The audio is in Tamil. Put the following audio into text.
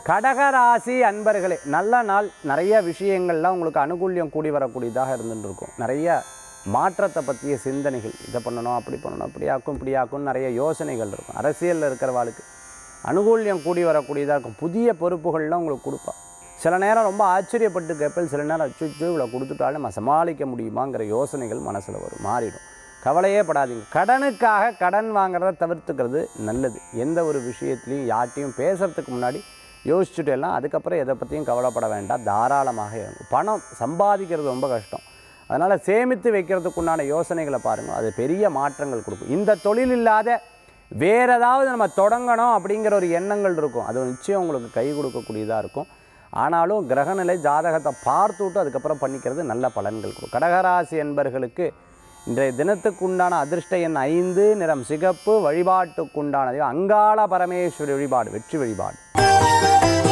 கடகராசி அன்பர்களே, நல்ல நாள். நிறைய விஷயங்கள்லாம் உங்களுக்கு அனுகூல்யம் கூடி வரக்கூடியதாக இருந்துட்டு இருக்கும். நிறைய மாற்றத்தை பற்றிய சிந்தனைகள், இதை பண்ணணும் அப்படி பண்ணணும், இப்படியாக்கும் நிறைய யோசனைகள் இருக்கும். அரசியலில் இருக்கிறவாளுக்கு அனுகூல்யம் கூடி வரக்கூடியதாக இருக்கும். புதிய பொறுப்புகள்லாம் உங்களுக்கு கொடுப்பா. சில நேரம் ரொம்ப ஆச்சரியப்பட்டு கேட்பேன், சில நேரம் அச்சுச்சோ இவ்வளோ கொடுத்துட்டாலும் நம்ம சமாளிக்க முடியுமாங்கிற யோசனைகள் மனசில் வரும், மாறிடும். கவலையே படாதீங்க. கடனுக்காக கடன் வாங்குறத தவிர்த்துக்கிறது நல்லது. எந்த ஒரு விஷயத்துலையும் யார்ட்டையும் பேசுகிறதுக்கு முன்னாடி யோசிச்சுட்டு எல்லாம் அதுக்கப்புறம் எதை பற்றியும் கவலைப்பட வேண்டாம். தாராளமாக இருக்கும். பணம் சம்பாதிக்கிறது ரொம்ப கஷ்டம். அதனால் சேமித்து வைக்கிறதுக்குண்டான யோசனைகளை பாருங்கள், அது பெரிய மாற்றங்கள் கொடுக்கும். இந்த தொழில் இல்லாத வேறு ஏதாவது நம்ம தொடங்கணும் அப்படிங்கிற ஒரு எண்ணங்கள் இருக்கும், அது நிச்சயம் உங்களுக்கு கை கொடுக்கக்கூடியதாக இருக்கும். ஆனாலும் கிரகநிலை ஜாதகத்தை பார்த்துவிட்டு அதுக்கப்புறம் பண்ணிக்கிறது நல்ல பலன்கள் கொடுக்கும். கடகராசி என்பர்களுக்கு இன்றைய தினத்துக்குண்டான அதிர்ஷ்ட எண் 5, நிறம் சிகப்பு. வழிபாட்டுக்குண்டானது அங்காள பரமேஸ்வரி வழிபாடு, வெற்றி வழிபாடு.